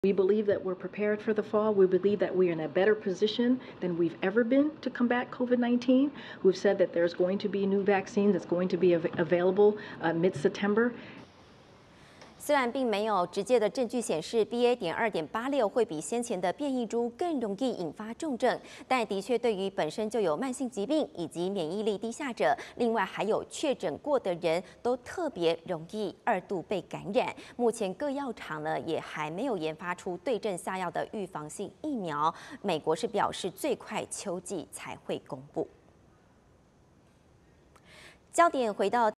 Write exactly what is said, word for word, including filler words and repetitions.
We believe that we're prepared for the fall. We believe that we are in a better position than we've ever been to combat COVID nineteen. We've said that there's going to be new vaccine that's going to be av available uh, mid-September. 虽然并没有直接的证据显示 B A. 点二点八六会比先前的变异株更容易引发重症，但的确对于本身就有慢性疾病以及免疫力低下者，另外还有确诊过的人都特别容易二度被感染。目前各药厂呢也还没有研发出对症下药的预防性疫苗，美国是表示最快秋季才会公布。焦点回到。